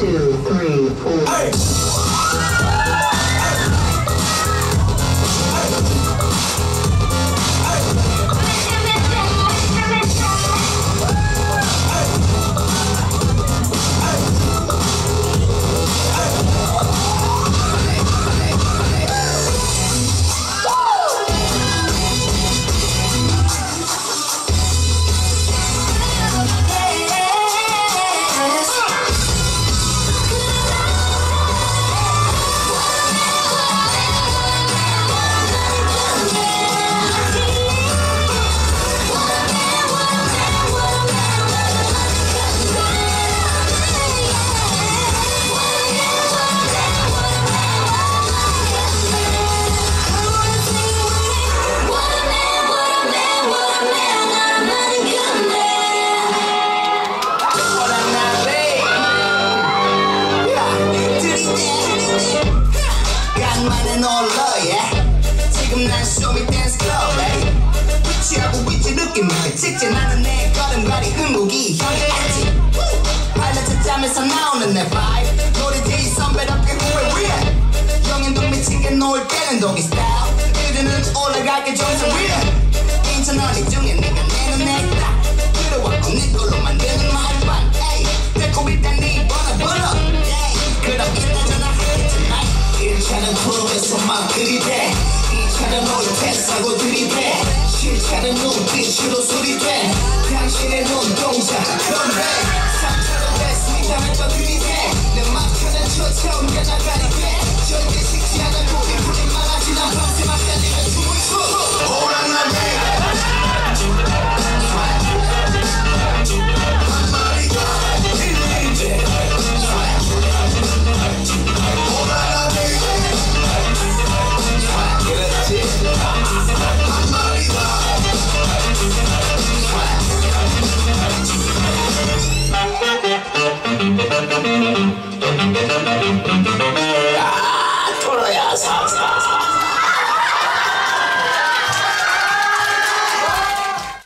2, 3, 4. 직진 않은 내 걸음걸이 흥국이 형의 엣지 발라차 짬에서 나오는 내 vibe 노래지 선배답게 후회 위에 영인동 미치게 놀 때는 독이 스타일 이제는 올라갈게 정상 위에 인천 어디 중에 내가 내는 냈다 들어왔고 내 걸로 만드는 말반 데리고 일단 네 번호 그럼 이따 전화하겠지만 1차는 프로에서만 들이대 2차는 너를 패스하고 들이대 실차는 눈빛으로 소리돼 당신의 눈동자 건배 3차는 됐습니다 하면서 들이대 내 막혀는 쫓아온 가장가리게 절대 식지 않은 고개 부린 망하지 난 밤새 막달리면 춤을 춰 오랑나게 한 마리가 들리대 오랑나게 그렇지 한 마리가 토로야 사사